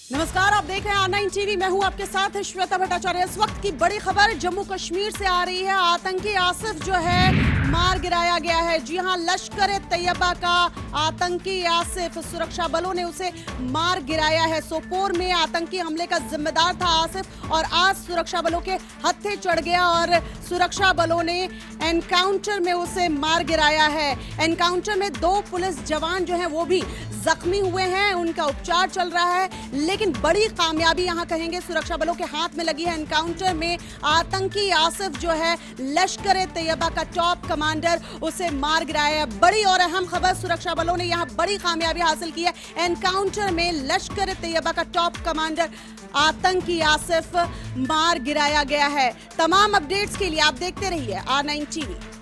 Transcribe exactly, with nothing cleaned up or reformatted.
नमस्कार, आप देख रहे हैं आर नाइन टीवी। मैं हूं आपके साथ श्वेता भट्टाचार्य। इस वक्त की बड़ी खबर जम्मू कश्मीर से आ रही है। आतंकी आसिफ जो है मार गिराया गया है। जी हां, लश्कर तैयबा का आतंकी आसिफ, सुरक्षा बलों ने उसे मार गिराया है। सोपोर में आतंकी हमले का जिम्मेदार था आसिफ और आज सुरक्षा बलों के हत्थे चढ़ गया और सुरक्षा बलों ने एनकाउंटर में उसे मार गिराया है। एनकाउंटर में दो पुलिस जवान जो हैं वो भी जख्मी हुए हैं, उनका उपचार चल रहा है। लेकिन बड़ी कामयाबी यहां कहेंगे सुरक्षा बलों के हाथ में लगी है। एनकाउंटर में आतंकी आसिफ जो है लश्कर तैयबा का टॉप कमांडर, उसे मार गिराया है। बड़ी और अहम खबर, सुरक्षा बलों ने यहां बड़ी कामयाबी हासिल की है। एनकाउंटर में लश्कर तैयबा का टॉप कमांडर आतंकी आसिफ मार गिराया गया है। तमाम अपडेट्स के लिए आप देखते रहिए आर नाइन टीवी।